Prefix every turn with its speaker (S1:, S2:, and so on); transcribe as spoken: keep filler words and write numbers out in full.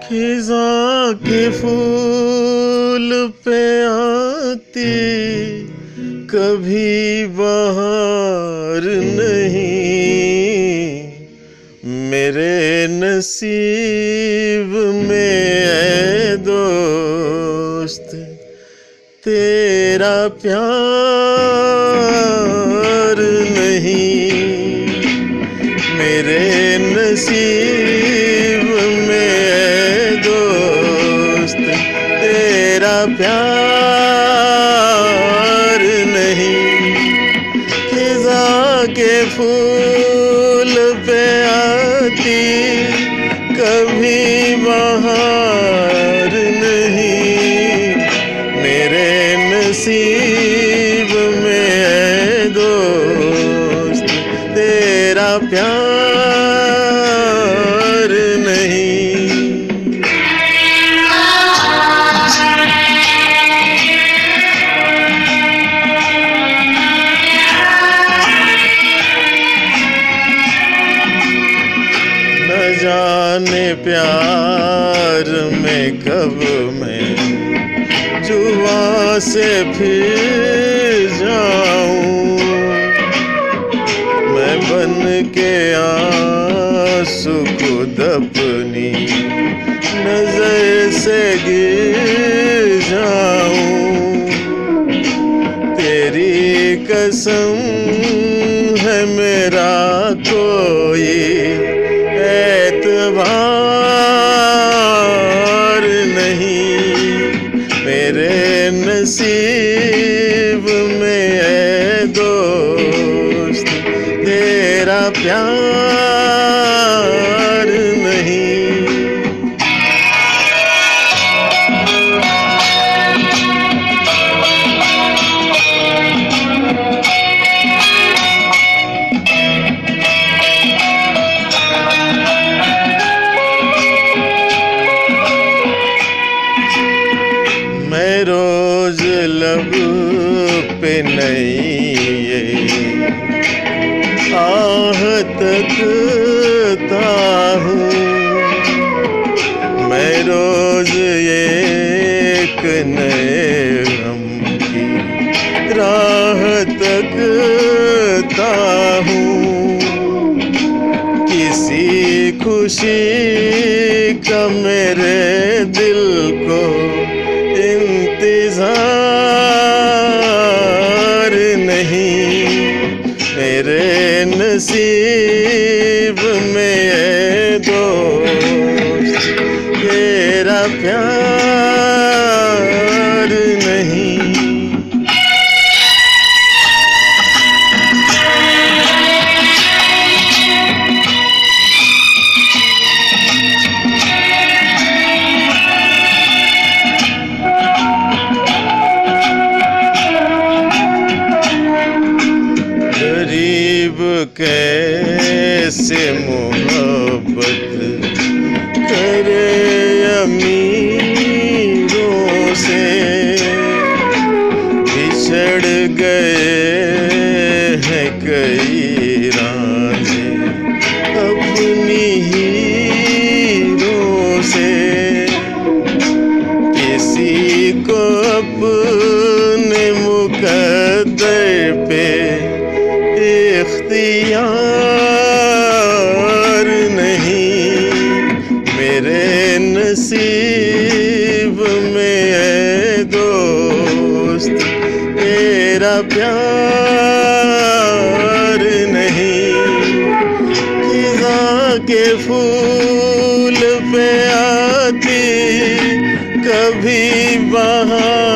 S1: खिज़ां के फूल पे आती कभी बहार नहीं, मेरे नसीब में ऐ दोस्त तेरा प्यार नहीं। मेरे नसीब में ऐ दोस्त तेरा प्यार नहीं। खिज़ां के फूल पे आती कभी बहार नहीं, मेरे नसीब में ऐ दोस्त तेरा प्यार नहीं। न जाने प्यार में कब मैं जुआ से फिर जाऊं, मैं बन के आंसू खुद अपनी नजर से गिर जाऊं। तेरी कसम है मेरा कोई एतबार नहीं, मेरे नसीब में ऐ दोस्त तेरा प्यार नहीं। मैं रोज लब पे नहीं आह तकता हूँ, मैं रोज एक नए गम की राह तकता हूँ। किसी खुशी का मेरे दिल को इंतजार नहीं, मेरे नसीब में ऐ दोस्त तेरा प्यार नहीं। गरीब कैसे मोहब्बत करे अमीरों से, बिछड़ गए हैं कई राज़े अपनी हीरों से। किसी को अपने मुकद्दर पे इख्तियार नहीं, मेरे नसीब में ऐ दोस्त तेरा प्यार नहीं। खिज़ां के फूल पे आती कभी बहार